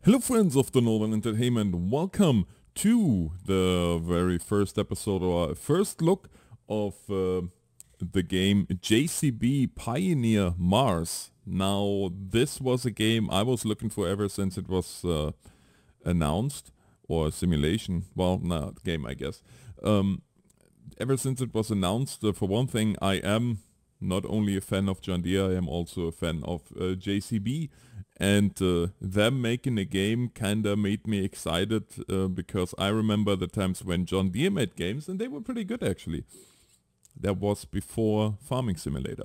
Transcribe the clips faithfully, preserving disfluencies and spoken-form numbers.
Hello friends of the Northern Entertainment, welcome to the very first episode or first look of uh, the game J C B Pioneer Mars. Now this was a game I was looking for ever since it was uh, announced, or simulation, well not game I guess. Um, ever since it was announced, uh, for one thing I am not only a fan of John Deere, I am also a fan of uh, J C B. And uh, them making a game kinda made me excited uh, because I remember the times when John Deere made games and they were pretty good actually. That was before Farming Simulator.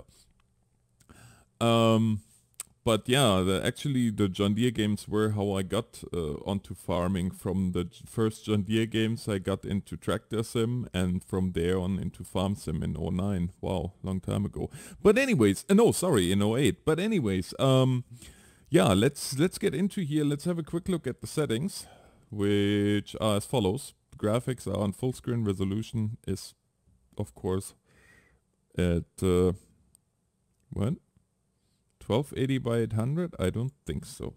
Um, but yeah, the, actually the John Deere games were how I got uh, onto farming. From the first John Deere games I got into Tractor Sim, and from there on into Farm Sim in oh nine. Wow, long time ago. But anyways, uh, no sorry, in oh eight. But anyways, um... yeah, let's let's get into here. Let's have a quick look at the settings, which are as follows. Graphics are on full screen. Resolution is, of course, at uh, what? twelve eighty by eight hundred? I don't think so.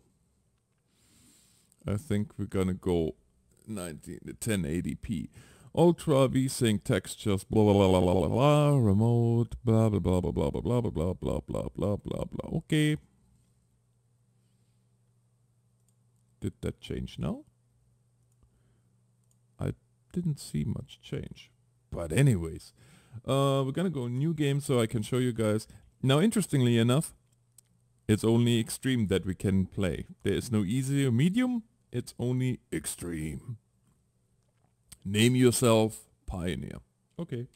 I think we're gonna go nineteen ten eighty p. Ultra VSync textures. Blah blah blah blah blah blah. Remote. Blah blah blah blah blah blah blah blah blah blah blah blah blah. Okay. Did that change now? I didn't see much change. But anyways, uh, we're gonna go new game so I can show you guys. Now, interestingly enough, it's only extreme that we can play. There is no easy or medium. It's only extreme. Name yourself Pioneer. Okay.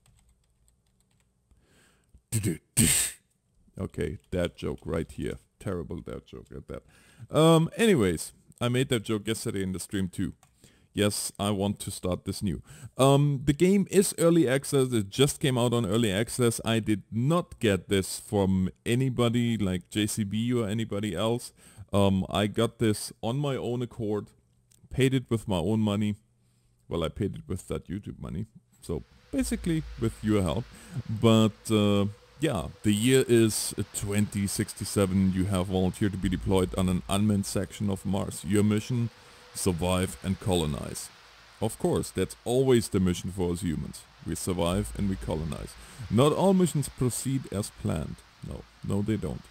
Okay, that joke right here. Terrible dad joke at that. Um, anyways, I made that joke yesterday in the stream too. Yes, I want to start this new. Um, the game is early access. It just came out on early access. I did not get this from anybody like J C B or anybody else. Um, I got this on my own accord, paid it with my own money. Well, I paid it with that YouTube money. So basically with your help. But uh, yeah, the year is twenty sixty-seven. You have volunteered to be deployed on an unmanned section of Mars. Your mission, survive and colonize. Of course, that's always the mission for us humans. We survive and we colonize. Not all missions proceed as planned. No, no they don't.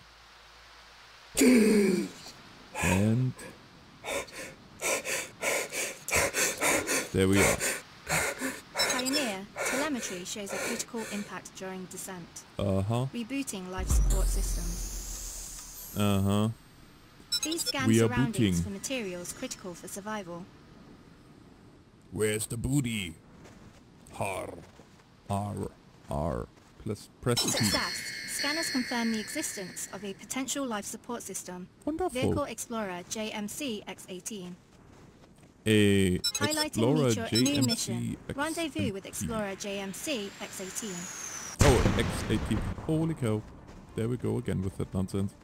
And there we are. Pioneer, telemetry shows a critical impact during descent. Uh-huh. Rebooting life support systems. Uh-huh. Please scan We are surroundings booting. for materials critical for survival. Where's the booty? Har. R. R. Press, press T. Success. Scanners confirm the existence of a potential life support system. Wonderful. Vehicle Explorer J M C X eighteen. A Highlighting Explorer new, J new M C mission. X Rendezvous with eighteen. Explorer J M C X eighteen. Oh, X eighteen. Holy cow. There we go again with that nonsense.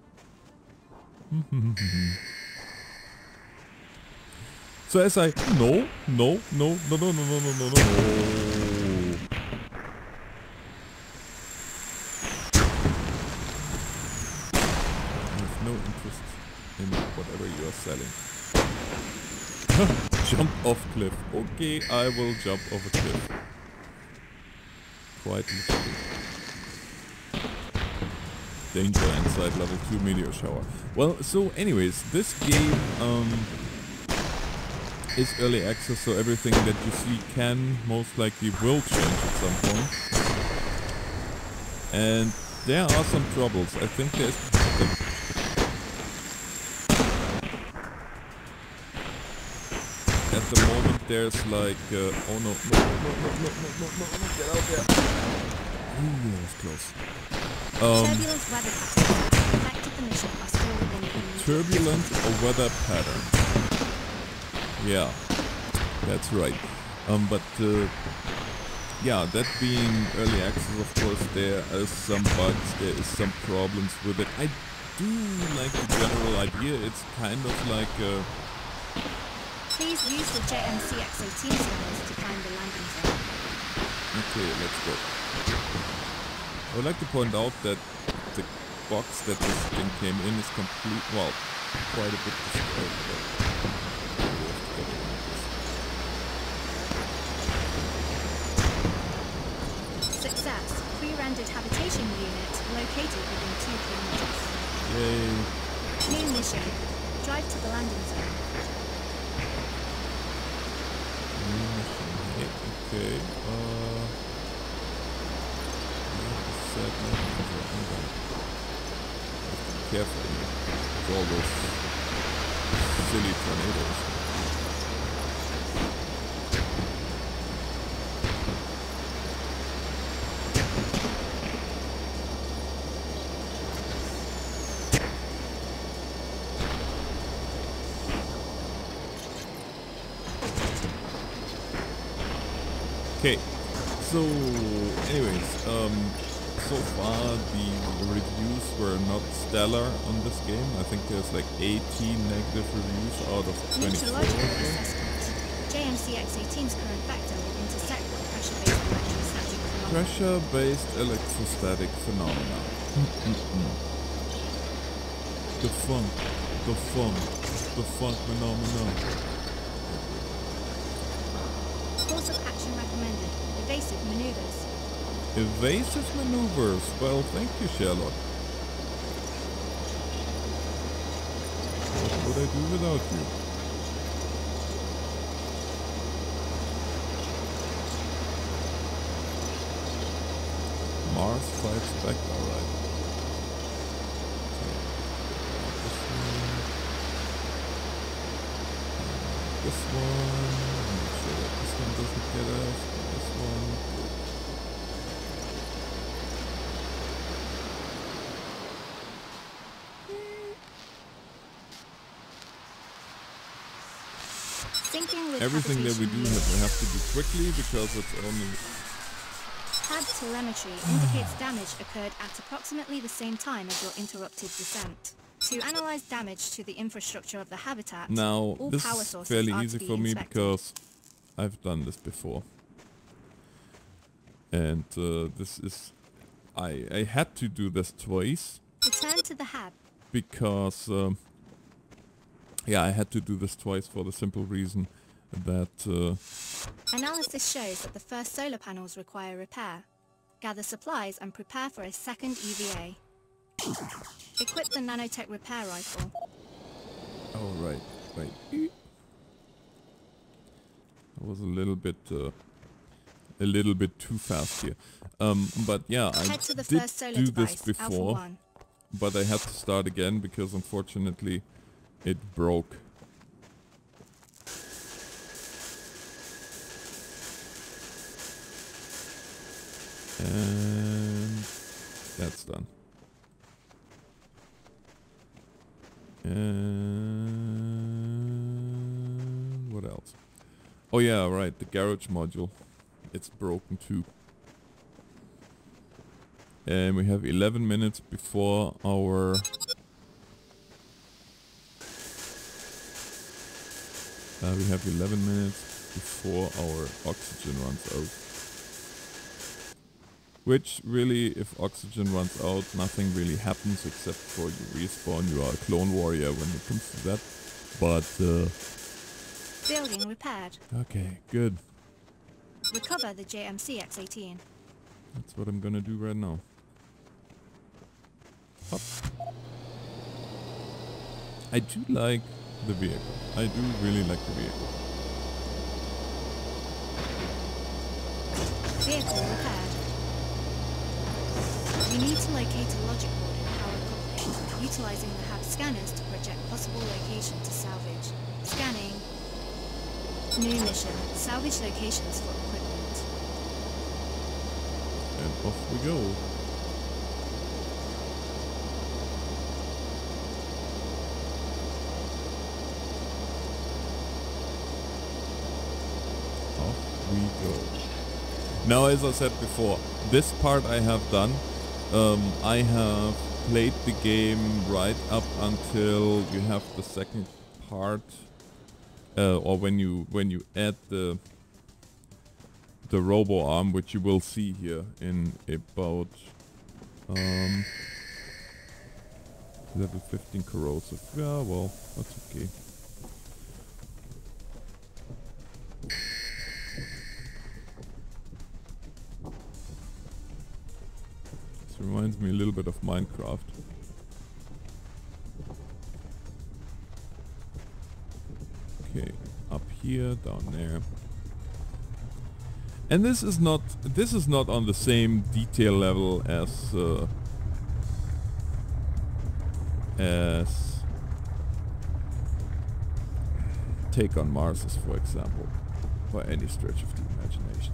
So as I... No, no, no, no, no, no, no, no, no, no. I have no interest in whatever you are selling. Jump off cliff. Okay, I will jump off a cliff. Quite literally. Danger inside level two meteor shower. Well, so anyways, this game um, is early access, so everything that you see can most likely will change at some point. And there are some troubles. I think there's... At the moment there's like... Uh, oh no, no, no, no, no, no, no, no, no, get out there. Ooh, that was close. Um, Turbulent weather patterns that affected the mission are still within the turbulent weather pattern. Yeah, that's right. Um, but uh, yeah, that being early access, of course, there are some bugs, there is some problems with it. I do like the general idea. It's kind of like uh, Please use the J M C X eighteen scanners to find the landing zone. okay, let's go. I would like to point out that the box that this thing came in is complete, well, quite a bit destroyed. Success. Pre-rendered habitation unit located within two kilometers. Yay. New mission. Drive to the landing zone. New mission. Hey, okay. Uh. yeah, set landing zone. Be careful here with all those silly tornadoes. Okay, so anyways, um, so far the reviews were not stellar on this game. I think there's like eighteen negative reviews out of twenty-four. Meteorological assessment. J M C X eighteen's current vector will intersect the pressure-based electrostatic phenomena. Pressure-based electrostatic phenomena. Mm-mm-mm. The funk, the funk, the funk phenomena. Course of action recommended. Evasive maneuvers. Evasive maneuvers. Well, thank you, Sherlock. What would I do without you? Mars fights back, alright. This one. This one. Make sure that this one doesn't get us. This one. Syncing with Everything that we do habitation have, we unit. have to do quickly because it's only. Pad telemetry indicates damage occurred at approximately the same time as your interrupted descent. To analyze damage to the infrastructure of the habitat, Now, all this power is sources fairly are to easy be for me inspected. because I've done this before. And uh, this is... I, I had to do this twice Return to the hab. because... Um, yeah, I had to do this twice for the simple reason that... Uh, Analysis shows that the first solar panels require repair. Gather supplies and prepare for a second E V A. Equip the nanotech repair rifle. oh, right, right. I was a little bit... Uh, a little bit too fast here. Um, but yeah, I Head to the did first solar do device, this Alpha before. one. But I had to start again because unfortunately it broke. And that's done. And what else? Oh yeah, right, the garage module. It's broken too. And we have eleven minutes before our... Uh, we have eleven minutes before our oxygen runs out. Which really, if oxygen runs out, nothing really happens except for you respawn. You are a clone warrior when it comes to that. But, uh... Building repaired. okay, good. Recover the J M C X eighteen. That's what I'm gonna do right now. Up. I do like the vehicle. I do really like the vehicle. Vehicle repaired. We need to locate a logic board in power coupling, utilizing the hab scanners to project possible location to salvage. Scanning. New mission. Salvage locations for equipment. And off we go. Off we go. Now, as I said before, this part I have done. Um, I have played the game right up until you have the second part, uh, or when you when you add the the robo arm, which you will see here in about um, Level fifteen corrosive. Yeah, well, that's okay. This reminds me a little bit of Minecraft. Okay, up here, down there. And this is not this is not on the same detail level as uh, as Take on Mars is, for example, by any stretch of the imagination.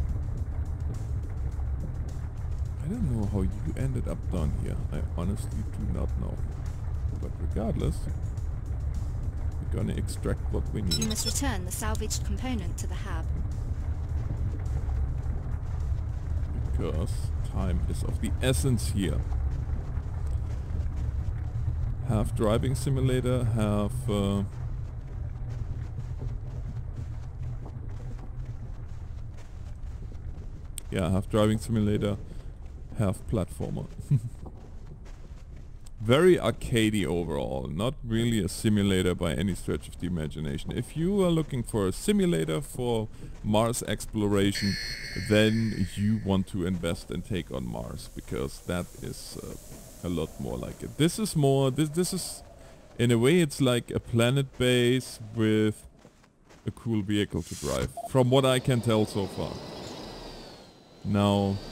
I don't know how you ended up down here. I honestly do not know. But regardless, we're gonna extract what we need. You must return the salvaged component to the hab. Because time is of the essence here. Half driving simulator, half uh, yeah, half driving simulator, half platformer. Very arcadey overall, not really a simulator by any stretch of the imagination. If you are looking for a simulator for Mars exploration, then you want to invest and Take on Mars, because that is uh, a lot more like it. This is more, this, this is, in a way it's like a planet base with a cool vehicle to drive, from what I can tell so far. Now,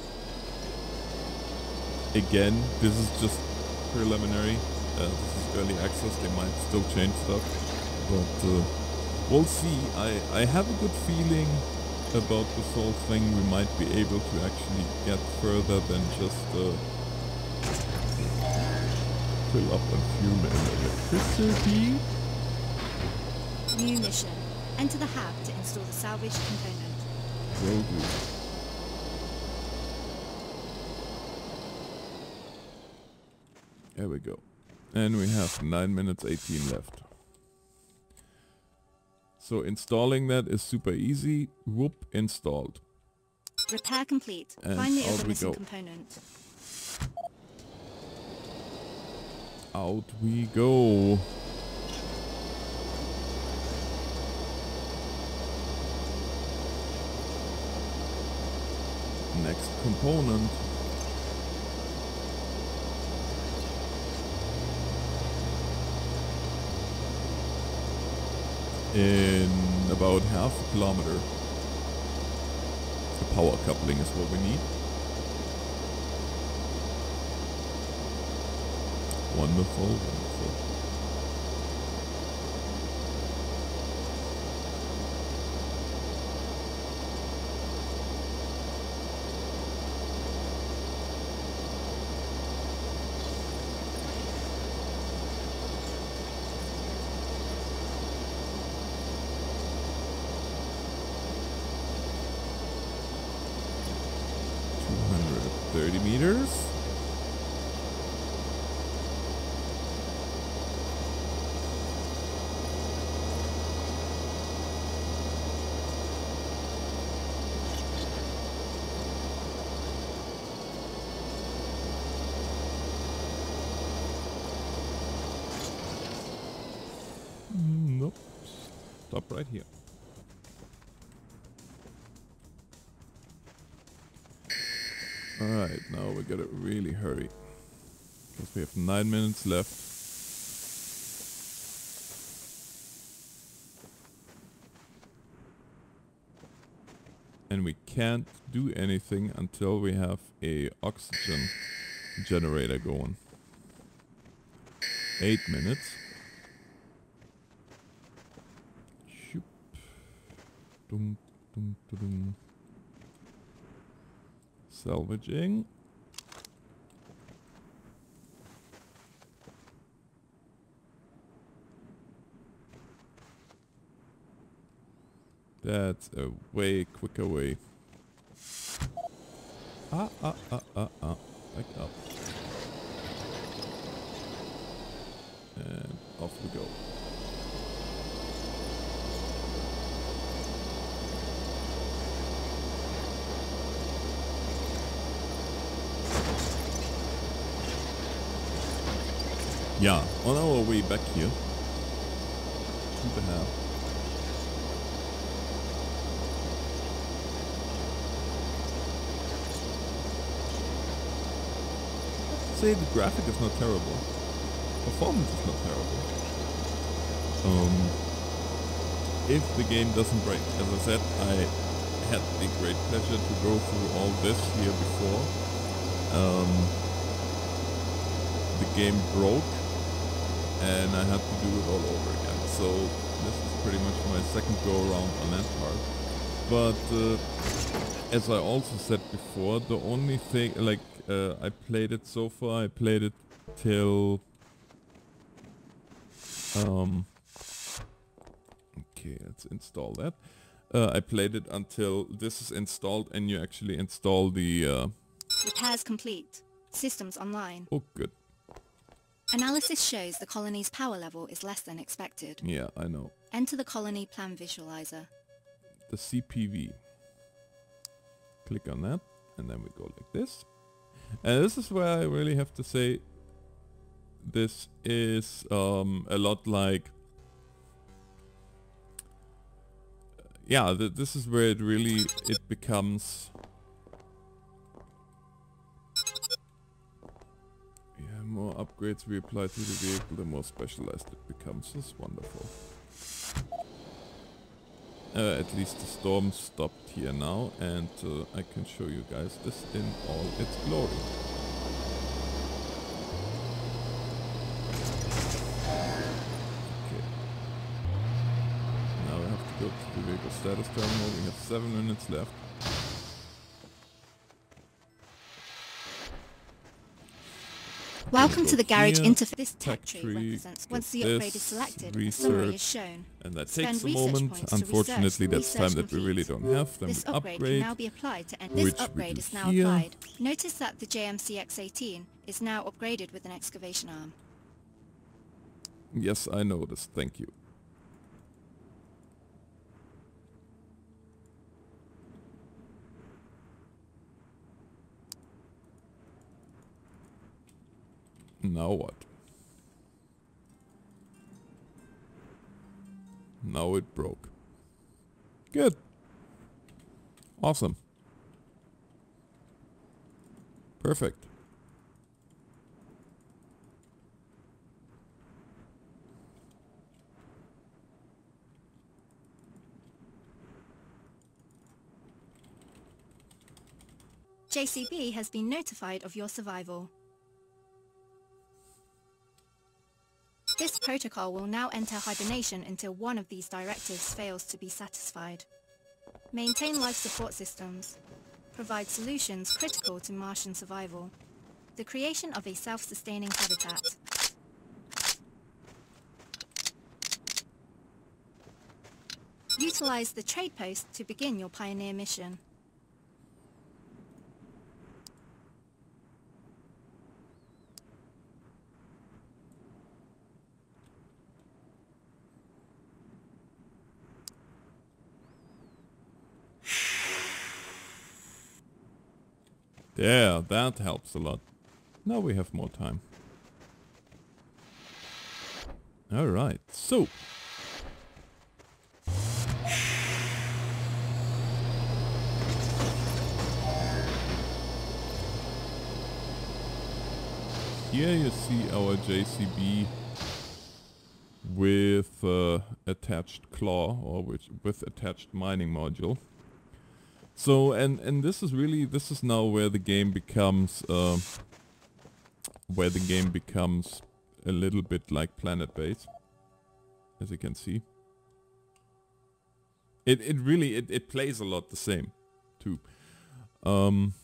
again, this is just preliminary. Uh, this is early access. They might still change stuff, but uh, we'll see. I, I have a good feeling about this whole thing. We might be able to actually get further than just uh, fill up on fuel and electricity. New mission. Enter the hab to install the salvaged component. Will do. There we go. And we have nine minutes eighteen left. So installing that is super easy. Whoop, installed. Repair complete. And Find the out other we missing go. component. Out we go. Next component. In about half a kilometer. The power coupling is what we need. Wonderful, wonderful. thirty meters. Mm, nope. Stop right here. Alright, now we gotta really hurry. Because we have nine minutes left. And we can't do anything until we have a oxygen generator going. Eight minutes. Shoop. Dum, dum, dum, dum. Salvaging. That's a way quicker way. Ah, ah, ah, ah, ah. Back up. And off we go. Yeah, on our way back here to the hub. Say the graphic is not terrible. Performance is not terrible. Um, if the game doesn't break. As I said, I had the great pleasure to go through all this here before. Um, the game broke and I had to do it all over again. So this is pretty much my second go around on that part. But uh, as I also said before, the only thing, like uh, I played it so far, I played it till um okay, let's install that. Uh, I played it until this is installed and you actually install the uh, repairs complete. Systems online. Oh, good. Analysis shows the colony's power level is less than expected. Yeah, I know. Enter the colony plan visualizer. The C P V. Click on that and then we go like this. And this is where I really have to say this is um, a lot like yeah, th this is where it really it becomes yeah, more upgrades we apply to the vehicle, the more specialized it becomes. It's wonderful. Uh, at least the storm stopped here now, and uh, I can show you guys this in all its glory. Okay. Now we have to go to the vehicle status terminal. We have seven minutes left. Welcome to the garage here, interface. This tech tech tree tree, represents once the get upgrade is this, selected, a summary is research, shown. And that Spend takes a research moment. points to Unfortunately, research. that's Research time that we really complete. don't have. Then This we upgrade upgrade. can now be applied to end. This which we upgrade do is now here. applied. Notice that the J M C X eighteen is now upgraded with an excavation arm. Yes, I noticed. Thank you. Now what? Now it broke. Good. Awesome. Perfect. J C B has been notified of your survival. This protocol will now enter hibernation until one of these directives fails to be satisfied. Maintain life support systems. Provide solutions critical to Martian survival. The creation of a self-sustaining habitat. Utilize the trade post to begin your pioneer mission. Yeah, that helps a lot. Now we have more time. Alright, so. Here you see our J C B with uh, attached claw, or which with attached mining module. So, and and this is really, this is now where the game becomes, uh, where the game becomes a little bit like Planet Base, as you can see. It it really it it plays a lot the same, too. Um.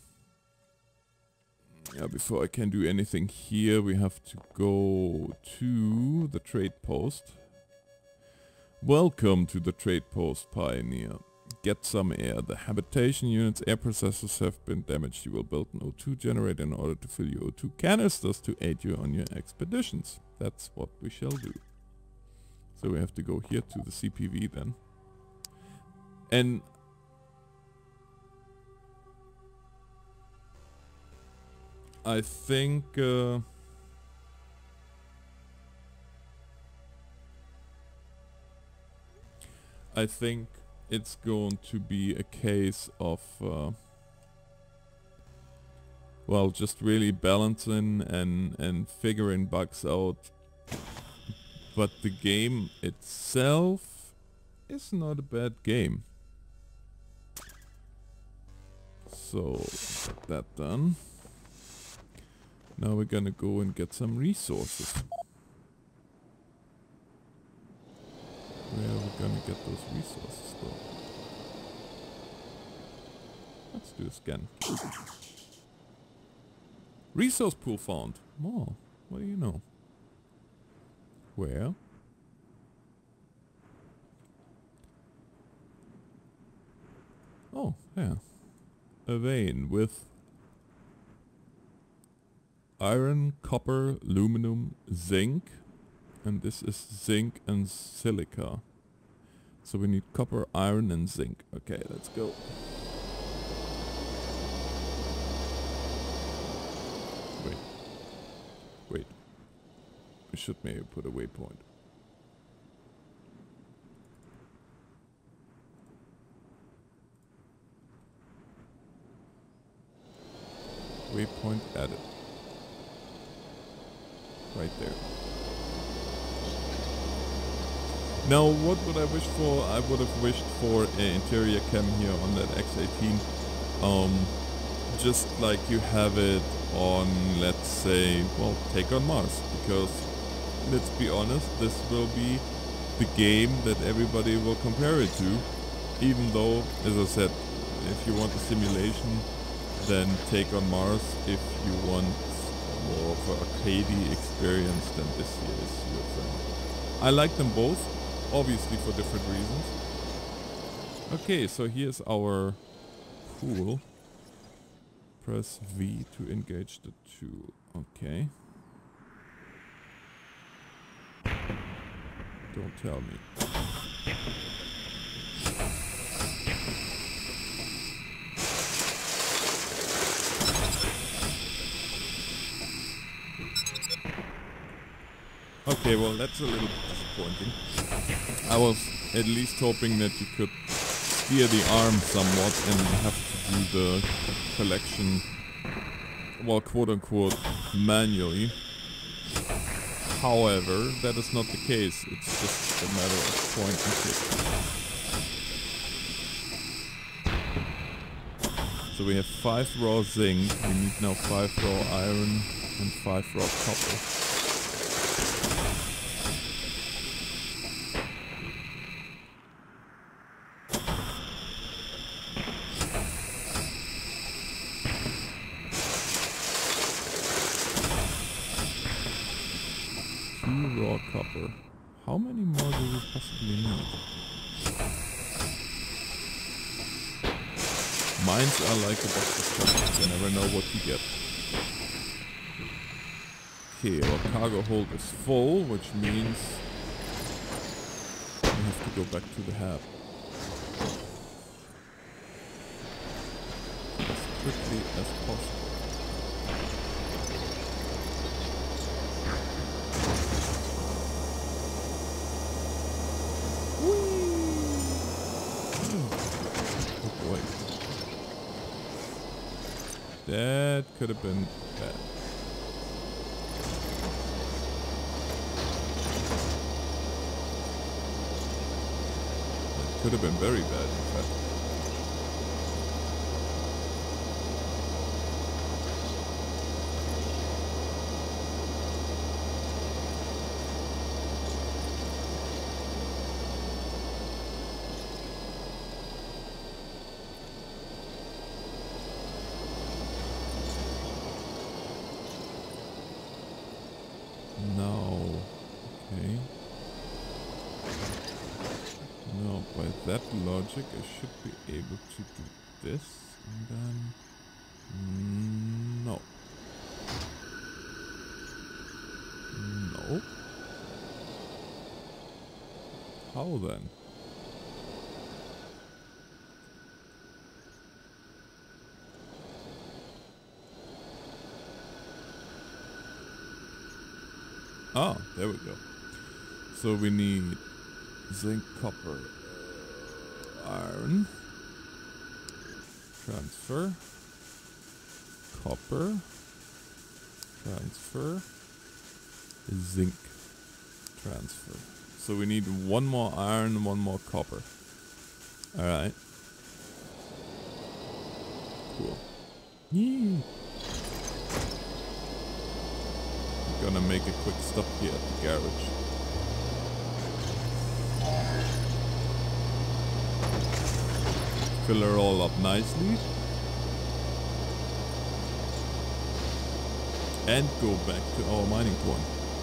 Yeah, before I can do anything here, we have to go to the trade post. Welcome to the trade post, Pioneer. Get some air. The habitation unit's air processors have been damaged. You will build an O two generator in order to fill your O two canisters to aid you on your expeditions. That's what we shall do. So we have to go here to the C P V then. And I think uh, I think it's going to be a case of uh, well, just really balancing and and figuring bugs out. But the game itself is not a bad game. So get that done. Now we're gonna go and get some resources. Where are we gonna get those resources though? Let's do a scan. Resource pool found. Oh, what do you know? Where? Oh, yeah. A vein with iron, copper, aluminum, zinc, and this is zinc and silica. So we need copper, iron and zinc. Okay, let's go. Wait. Wait. We should maybe put a waypoint. Waypoint added. Right there. Now, what would I wish for? I would have wished for an interior cam here on that X eighteen. Um, just like you have it on, let's say, well, Take on Mars. Because, let's be honest, this will be the game that everybody will compare it to. Even though, as I said, if you want a simulation, then Take on Mars. If you want more of an arcadey experience, then this here is your friend. I like them both, obviously for different reasons. Okay, so here's our pool. Press V to engage the two. Okay. Don't tell me. Okay, well that's a little disappointing. I was at least hoping that you could steer the arm somewhat and have to do the collection, well, quote unquote, manually. However, that is not the case. It's just a matter of point and click. So we have five raw zinc, we need now five raw iron and five raw copper. Raw copper. How many more do we possibly need? Mines are like a box of chocolates, you never know what you get. Okay, our cargo hold is full, which means we have to go back to the hab. As quickly as possible. That could have been bad. That could have been very bad, in fact. That logic, I should be able to do this, and then mm, no, no. How then? Ah, there we go. So we need zinc, copper. iron. Transfer. Copper. Transfer. Zinc. Transfer. So we need one more iron and one more copper. Alright. Cool. Yee. I'm gonna make a quick stop here at the garage. Fill her all up nicely. And go back to our mining point.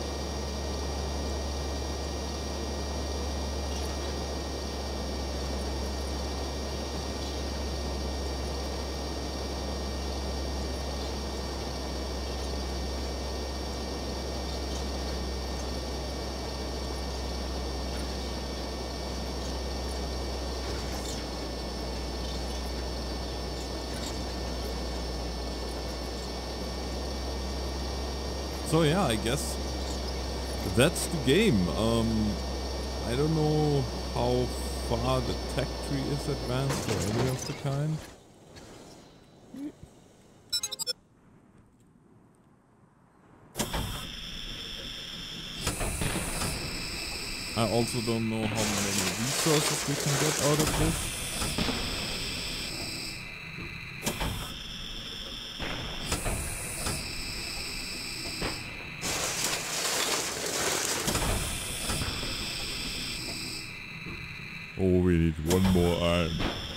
So yeah, I guess that's the game. Um, I don't know how far the tech tree is advanced or any of the kind. I also don't know how many resources we can get out of this. Oh, we need one more iron.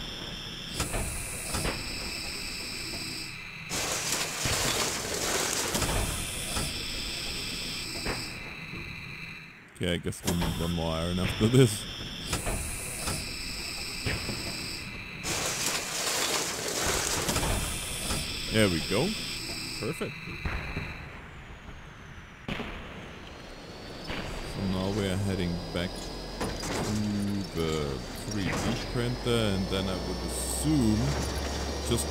Okay, I guess we need one more iron after this. There we go. Perfect. So now we are heading back to the three D printer, and then I would assume, just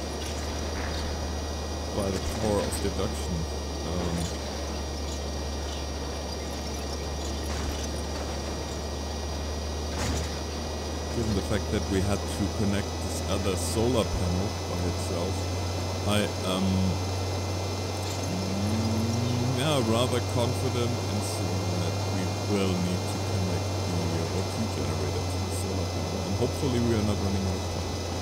by the power of deduction, um, given the fact that we had to connect this other solar panel by itself, I am mm, yeah, rather confident in saying that we will need to connect the O two generator to the solar panel, and hopefully we are not running out of time.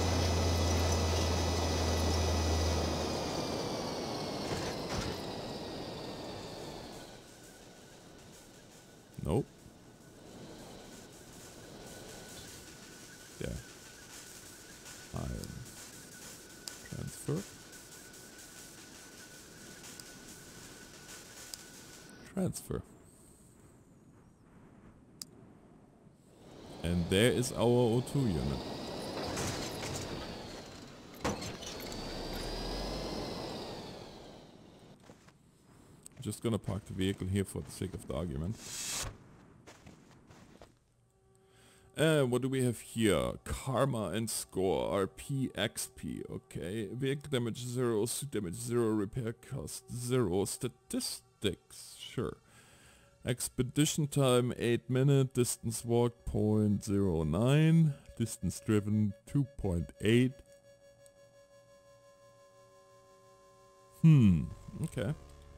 Nope. Yeah. Iron. Transfer. Transfer. And there is our O two unit. I'm just gonna park the vehicle here for the sake of the argument. Uh, what do we have here? Karma and score. R P, X P. Okay. Vehicle damage zero. Suit damage zero. Repair cost zero. Statistics. Sure. Expedition time eight minutes. Distance walked zero point zero nine. Distance driven two point eight. Hmm. Okay.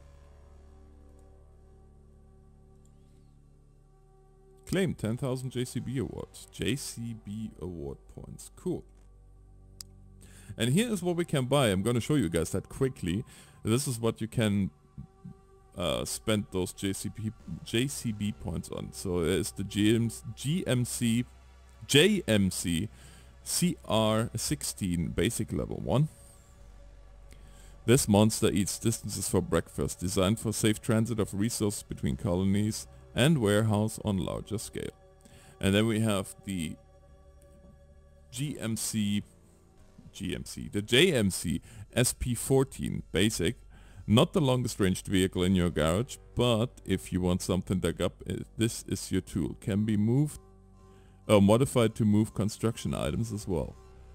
Claim ten thousand J C B awards. J C B award points. Cool. And here is what we can buy. I'm going to show you guys that quickly. This is what you can uh, spend those J C B J C B points on. So there's the G M C J M C C R sixteen basic level one. This monster eats distances for breakfast, designed for safe transit of resources between colonies and warehouse on larger scale. And then we have the G M C, G M C, the J M C S P fourteen basic, not the longest ranged vehicle in your garage, but if you want something dug up, uh, this is your tool. Can be moved, uh, modified to move construction items as well.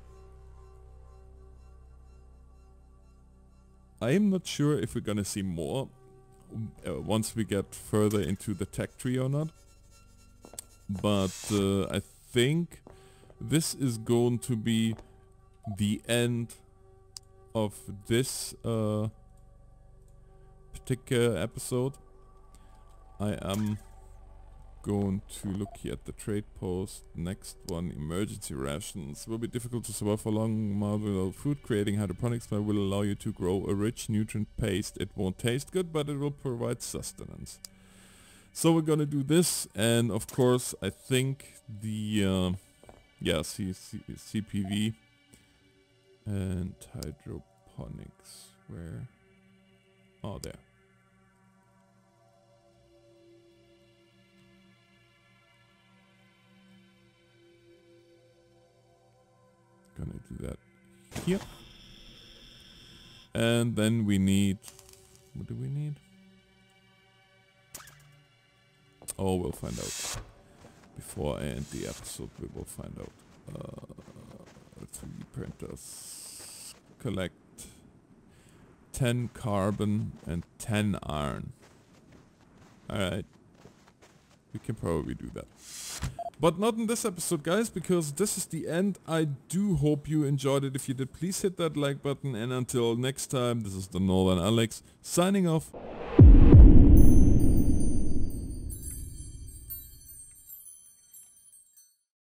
I am not sure if we're gonna see more Uh, once we get further into the tech tree or not, but uh, I think this is going to be the end of this uh, particular episode. I am going to look here at the trade post. Next one, emergency rations. Will be difficult to survive for long without food. Creating hydroponics will allow you to grow a rich nutrient paste. It won't taste good, but it will provide sustenance. So we're gonna do this, and of course I think the uh, yeah C C C P V and hydroponics, where, oh there. Gonna do that here. And then we need, what do we need? Oh, we'll find out. Before I end the episode, we will find out. Uh, three D printers. Collect ten carbon and ten iron. Alright. We can probably do that. But not in this episode, guys, because this is the end. I do hope you enjoyed it. If you did, please hit that like button. And until next time, this is the Northern Alex signing off.